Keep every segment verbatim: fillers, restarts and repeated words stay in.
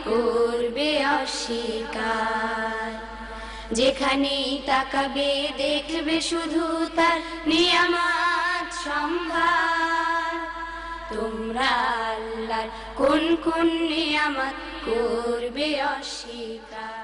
করবে অস্বীকার। যেখানেই তাকাবে দেখবে শুধু তার নিয়ামত সম্ভার। তোমরা আল্লাহর কোন কোন নিয়ামত করবে অস্বীকার।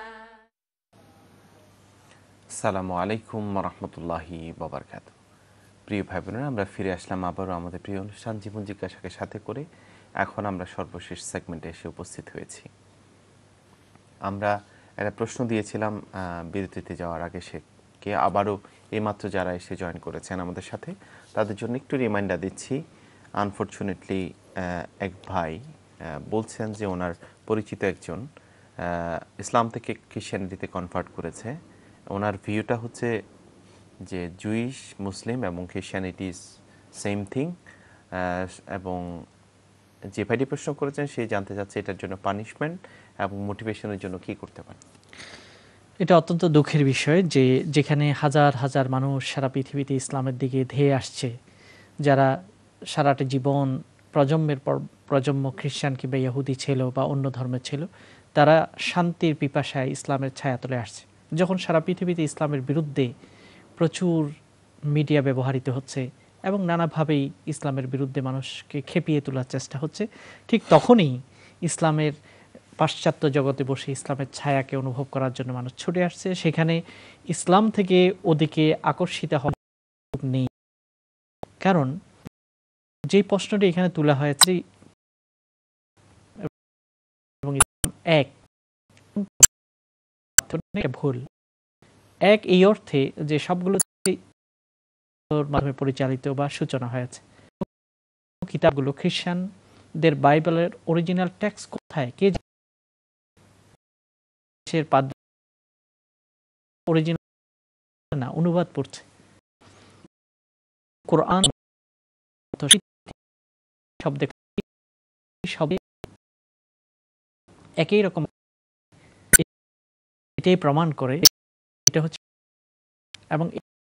আসসালামু আলাইকুম রহমতুল্লাহি বাবারকাত। প্রিয় ভাই বোনেরা, আমরা ফিরে আসলাম আবারও আমাদের প্রিয় অনুষ্ঠান জীবন জিজ্ঞাসাকে সাথে করে। এখন আমরা সর্বশেষ সেগমেন্টে এসে উপস্থিত হয়েছি। আমরা একটা প্রশ্ন দিয়েছিলাম বিরতিতে যাওয়ার আগে, সে কে আবারও এইমাত্র যারা এসে জয়েন করেছেন আমাদের সাথে তাদের জন্য একটু রিমাইন্ডার দিচ্ছি। আনফর্চুনেটলি এক ভাই বলছেন যে ওনার পরিচিত একজন ইসলাম থেকে খ্রিশ্চানিটিতে কনভার্ট করেছে। ওনার ভিউটা হচ্ছে যে জুইশ, মুসলিম এবং খ্রিশ্চানিটি সেম থিং, এবং যে ভাইটি প্রশ্ন করেছেন সে জানতে চাচ্ছে এটার জন্য পানিশমেন্ট এবং মোটিভেশনের জন্য কি করতে পারে। এটা অত্যন্ত দুঃখের বিষয় যে যেখানে হাজার হাজার মানুষ সারা পৃথিবীতে ইসলামের দিকে ধেয়ে আসছে, যারা সারাটা জীবন প্রজন্মের পর প্রজন্ম খ্রিস্টান কিংবা ইহুদি ছিল বা অন্য ধর্মের ছিল, তারা শান্তির পিপাসায় ইসলামের ছায়াতলে আসছে। যখন সারা পৃথিবীতে ইসলামের বিরুদ্ধে প্রচুর মিডিয়া ব্যবহৃত হচ্ছে এবং নানাভাবেই ইসলামের বিরুদ্ধে মানুষকে খেপিয়ে তোলার চেষ্টা হচ্ছে, ঠিক তখনই ইসলামের পাশ্চাত্য জগতে বসে ইসলামের ছায়াকে অনুভব করার জন্য মানুষ ছুটে আসছে। সেখানে ইসলাম থেকে ওদিকে আকর্ষিত হওয়া নেই, কারণ যে প্রশ্নটি এখানে তোলা হয়েছে এবং ইসলাম এক ভুল। এক এই অর্থে যে সবগুলো মাধ্যমে পরিচালিত বা সূচনা হয়েছে। কিতাবগুলো খ্রিস্টানদের বাইবেলের অরিজিনাল টেক্সট কোথায় কে অরিজিনাল না অনুবাদ পড়ছে। কোরআন শব্দে সবে একই রকম, এটাই প্রমাণ করে এটা হচ্ছে এবং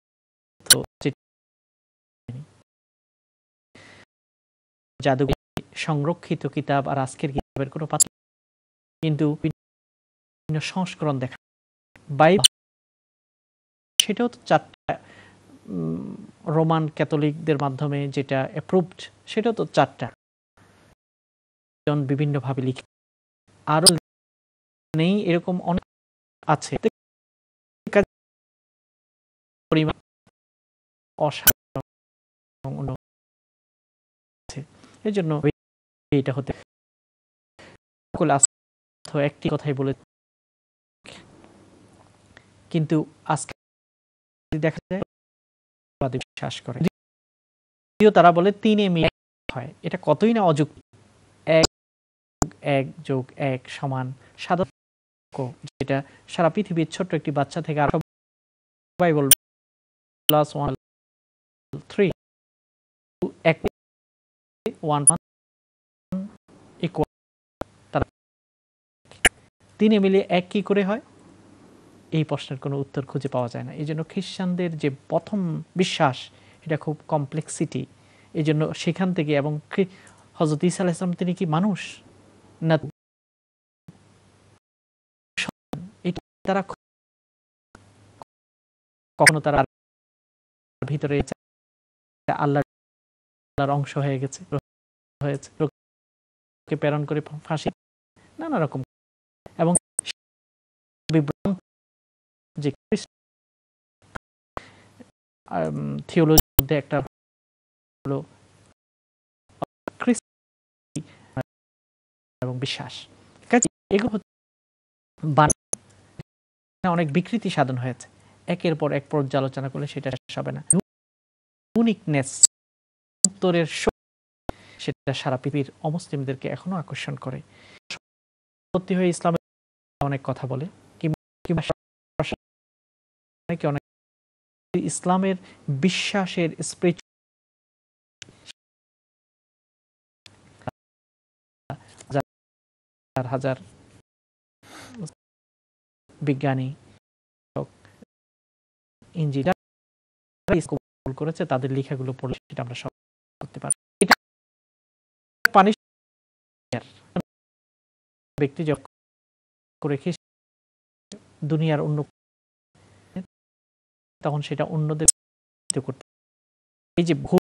জাদুঘর সংরক্ষিত কিতাব আর আজকের কিতাবের কোনো পার্থক্য, কিন্তু বিভিন্ন সংস্করণ দেখা বাইবেল সেটাও তো চারটা রোমান ক্যাথলিকদের মাধ্যমে যেটা অ্যাপ্রুভড, সেটাও তো চারটা বিভিন্নভাবে লিখে, আরো নেই এরকম অনেক আছে। পরিমাণ অসাধারণ এই জন্য এটা হতে একটি কথাই বলে, কিন্তু আজকে দেখা যায় বিশ্বাস করে তারা বলে তিনে মিলে হয়। এটা কতই না অযুক্তি। এক এক যোগ এক সমান সাধারণ, যেটা সারা পৃথিবীর ছোট্ট একটি বাচ্চা থেকে আর সবাই বলবে প্লাস ওয়ান থ্রি এক ওয়ান ইকুয়াল, তারা তিনে মিলে এক কি করে হয়, এই প্রশ্নের কোনো উত্তর খুঁজে পাওয়া যায় না। এই জন্য খ্রিস্টানদের যে প্রথম বিশ্বাস এটা খুব কমপ্লেক্সিটি। এই জন্য সেখান থেকে, এবং হযরত ঈসা আলাইহিস সালাম তিনি কি মানুষ না, তারা কখনো তারা ভিতরে আল্লাহর অংশ হয়ে গেছে হয়েছে লোককে প্রেরণ করে ফাঁসি নানা রকম, এবং যে থিওলজির মধ্যে একটা হলো এবং বিশ্বাস, এগুলো অনেক বিকৃতি সাধন হয়েছে। একের পর এক পর্যালোচনা করলে সেটা শেষ হবে না। ইউনিকনেস উত্তরের সেটা সারা পৃথিবীর অমুসলিমদেরকে এখনো আকর্ষণ করে। সত্যি হয়ে ইসলামের অনেক কথা বলে, কিংবা অনেক ইসলামের বিশ্বাসের হাজার হাজার বিজ্ঞানী ইঞ্জিনিয়ার করেছে, তাদের লেখাগুলো পড়লে সেটা আমরা সব করতে পারি। এটা ব্যক্তি যখন রেখে দুনিয়ার অন্য, তখন সেটা অন্যদের করতে, এই যে ভুল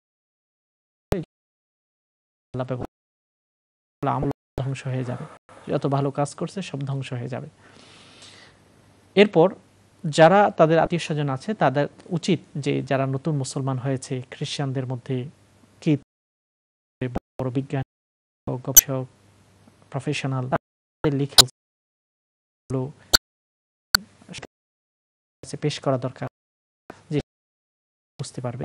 আমল ধ্বংস হয়ে যাবে, যত ভালো কাজ করছে সব ধ্বংস হয়ে যাবে। এরপর যারা তাদের আত্মীয় স্বজন আছে তাদের উচিত যে যারা নতুন মুসলমান হয়েছে খ্রিস্টানদের মধ্যে কি বড় বিজ্ঞান গবেষক প্রফেশনাল লিখে পেশ করা দরকার, যে বুঝতে পারবে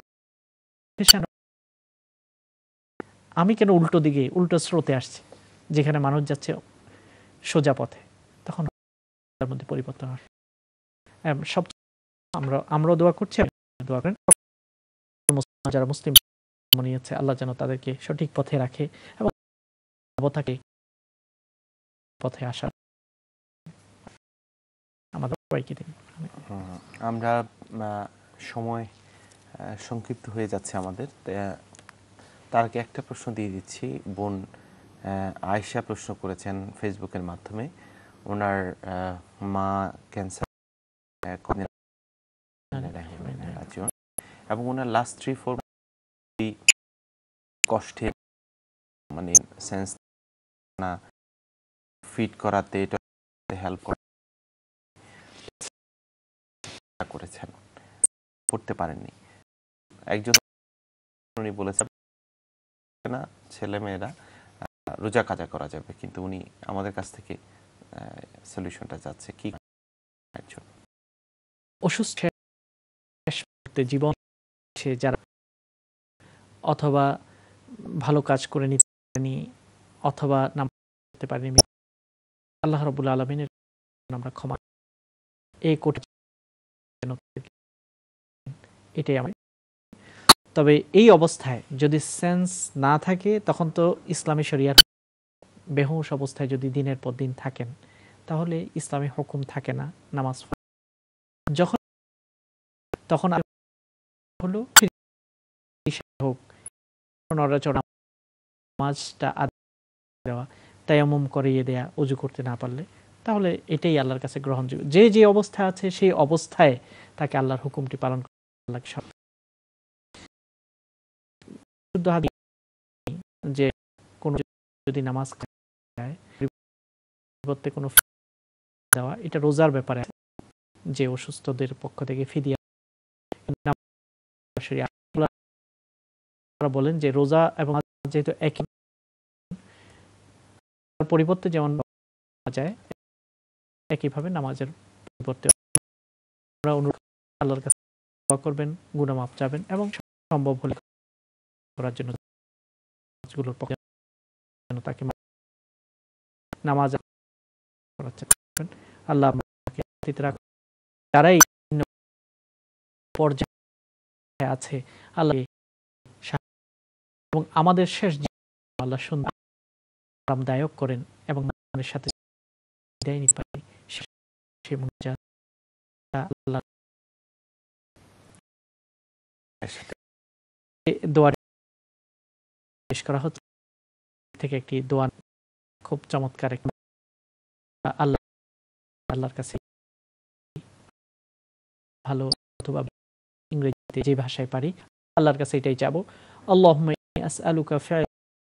আমি কেন উল্টো দিকে উল্টো স্রোতে আসছি, যেখানে মানুষ যাচ্ছে সোজা পথে, তখন তার মধ্যে পরিবর্তন আসে। সব আমরা আমরাও দোয়া করছি, দোয়া করেন যারা মুসলিম মনে হচ্ছে আল্লাহ যেন তাদেরকে সঠিক পথে রাখে এবং থাকে পথে আসার আমাদের সবাইকে দিন। আমরা সময় সংক্ষিপ্ত হয়ে যাচ্ছে আমাদের, তার আগে একটা প্রশ্ন দিয়ে দিচ্ছি। বোন আয়েশা প্রশ্ন করেছেন ফেসবুকের মাধ্যমে, ওনার মা ক্যান্সার এবং ওনার লাস্ট থ্রি ফোর কষ্টে মানে সেন্স না ফিট করাতে এটা হেল্প করেছেন, পড়তে পারেননি। একজন উনি বলেছেন না ছেলে মেয়েরা রোজা কাজা করা যাবে, কিন্তু উনি আমাদের কাছ থেকে সলিউশনটা যাচ্ছে কি অসুস্থ জীবন যারা অথবা ভালো কাজ করে নিতে পারেনি অথবা নাম করতে পারেনি, আল্লাহ রাব্বুল আলামিনের আমরা ক্ষমা এই কোটি এটাই আমি। তবে এই অবস্থায় যদি সেন্স না থাকে তখন তো ইসলামী শরিয়ার বেহুশ অবস্থায় যদি দিনের পর দিন থাকেন তাহলে ইসলামী হুকুম থাকে না নামাজ, যখন তখন হলো হোক নামাজটা দেওয়া তায়াম্মুম করিয়ে দেয়া অজু করতে না পারলে, তাহলে এটাই আল্লাহর কাছে গ্রহণযোগ্য। যে যে অবস্থা আছে সেই অবস্থায় তাকে আল্লাহর হুকুমটি পালন করা যে কোন যদি নামাজ পরিবর্তে কোনো দেওয়া, এটা রোজার ব্যাপারে যে অসুস্থদের পক্ষ থেকে ফিদিয়া বলেন যে রোজা এবং যেহেতু একই পরিবর্তে যেমন যায় একইভাবে নামাজের পরিবর্তে আল্লাহর কাছে দোয়া করবেন, গুনাহ মাফ চাবেন এবং সম্ভব হলে করার জন্য গুলোর পক্ষে তাকে নামাজ আল্লাহ যারাই পর্যায়ে আছে আল্লাহ এবং আমাদের শেষ আল্লাহ সুন্দর আরামদায়ক করেন এবং আমাদের সাথে বিদায় নিতে পারি। সেই মুনাজাত আল্লাহ দোয়া পেশ করা হচ্ছে থেকে একটি দোয়া খুব চমৎকার আল্লাহ আল্লাহর কাছে ভালো অথবা ইংরেজিতে যে ভাষায় পারি আল্লাহর কাছে এটাই চাবো। আল্লাহুম্মা ইন্নী আসআলুকা ফি'ল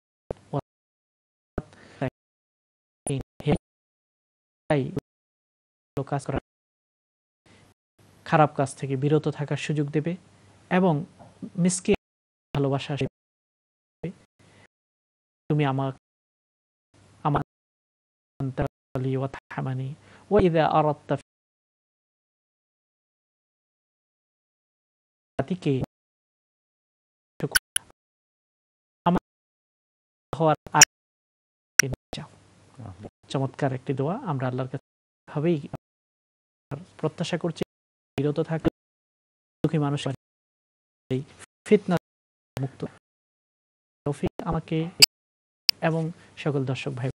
কাজ করা, খারাপ কাজ থেকে বিরত থাকার সুযোগ দেবে এবং মিসকিন ভালোবাসা তুমি আমার আমার আনতালি ওয়া তাহমানি ওয়া ইযা আরাদতা ফিকে আমার হওয়ার আগে যাও। চমৎকার একটি দোয়া, আমরা আল্লাহর কাছে ভাবেই প্রত্যাশা করছি বিরত থাকলে দুঃখী মানুষ ফিতনা মুক্ত তৌফিক আমাকে এবং সকল দর্শক ভাই